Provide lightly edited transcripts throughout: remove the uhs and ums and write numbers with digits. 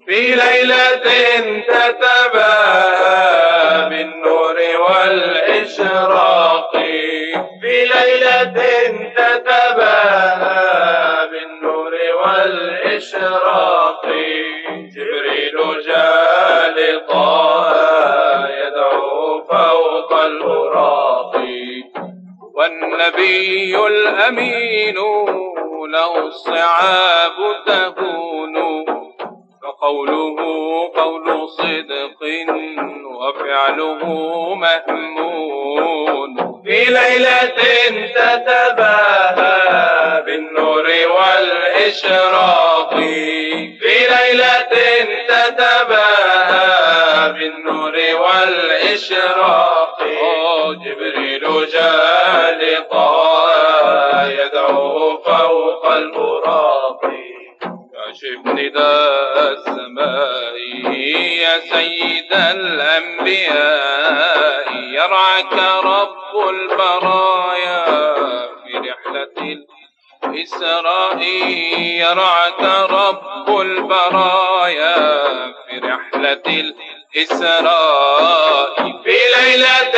في ليلة تتباهى بالنور والإشراق، في ليلة تتباهى بالنور والإشراق، جبريل جاء لطه يدعو فوق البراق، والنبي الأمين له الصعاب تهون، فقوله قول صدق وفعله مأمون. في ليلة تتباهى بالنور والإشراق، في ليلة تتباهى بالنور والإشراق، جبريل جاء لطه يدعو فوق البراق. كاشف نداء السماء يا سيد الأنبياء، يرعاك رب البرايا في رحلة الإسراء، يرعاك رب البرايا في رحلة الإسراء. في ليلة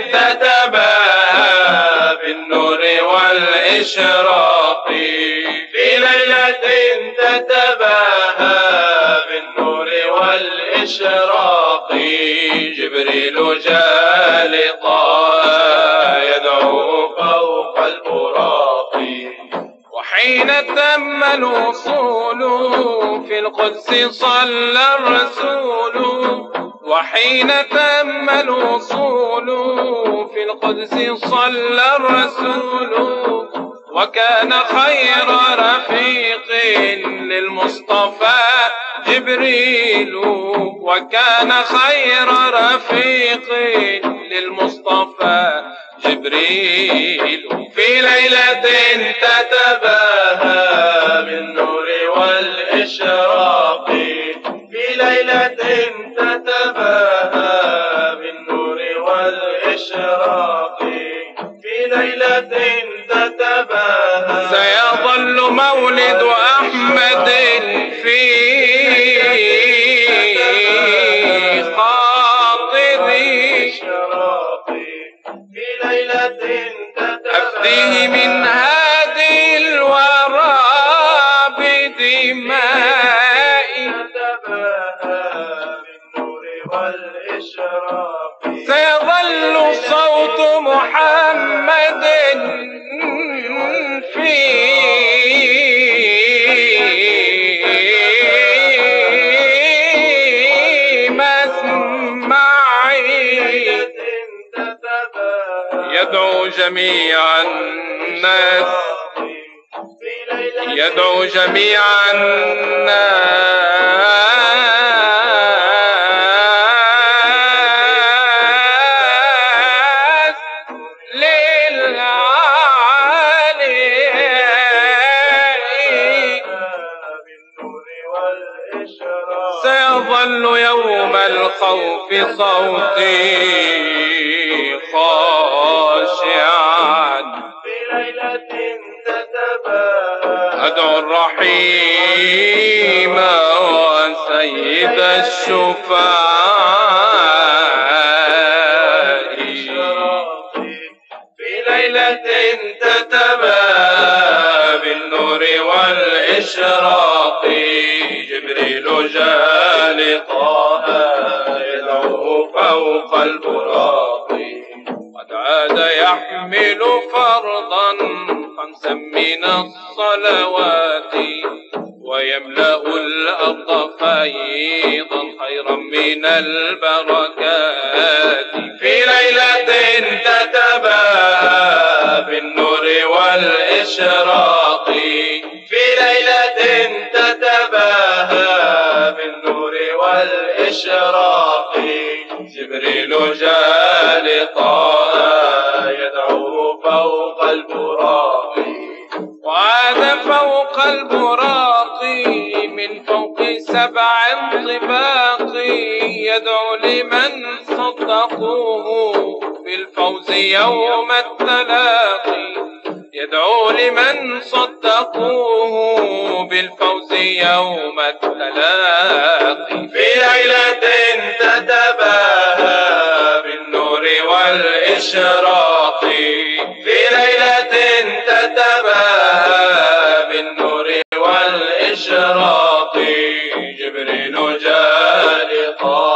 تتباهى بالنور والإشراق، في ليلة تتباهى بالنور والإشراق، جبريل جاء لطه يدعو فوق البراق. وحين تم الوصول في القدس صلى الرسول، وحين تم الوصول في القدس صلى الرسول، وكان خير رفيق للمصطفى جبريل، وكان خير رفيق للمصطفى جبريل. في ليلة تتباهى بالنور والإشراق، في ليلة تتباهى بالنور والإشراق، في ليلة تتباهى. سيظل مولد أحمد في خاطري، في ليلة أفديه من هادي الورى بدمائي، سيظل صوت محمد في مسمعي، يدعو جميع الناس، يدعو جميع الناس للعالي. سيظل يوم الخوف صوتي خاشعا، في ليلة تتباهى أدعو الرحيم وسيد الشفعاء. في ليلة تتباهى بالنور والإشراق، جبريل جاء لطه يدعوه فوق البراق. قد عاد يحمل فرضا خمسا من الصلوات، ويملأ الأرض فيضا خيرا من البركات. في ليلة تتباهى بالنور والإشراق، في ليلة تتباهى بالنور والإشراق، جبريل جاء لطه يدعو فوق البراق. وعاد فوق البراق من فوق 7 طباق، يدعو لمن صدقوه بالفوز يوم التلاقي، يدعو لمن صدقوه بالفوز يوم التلاقي. في ليلة تتباهى بالنور والإشراق، في ليلة تتباهى بالنور والإشراق، جبريل جاء لقاء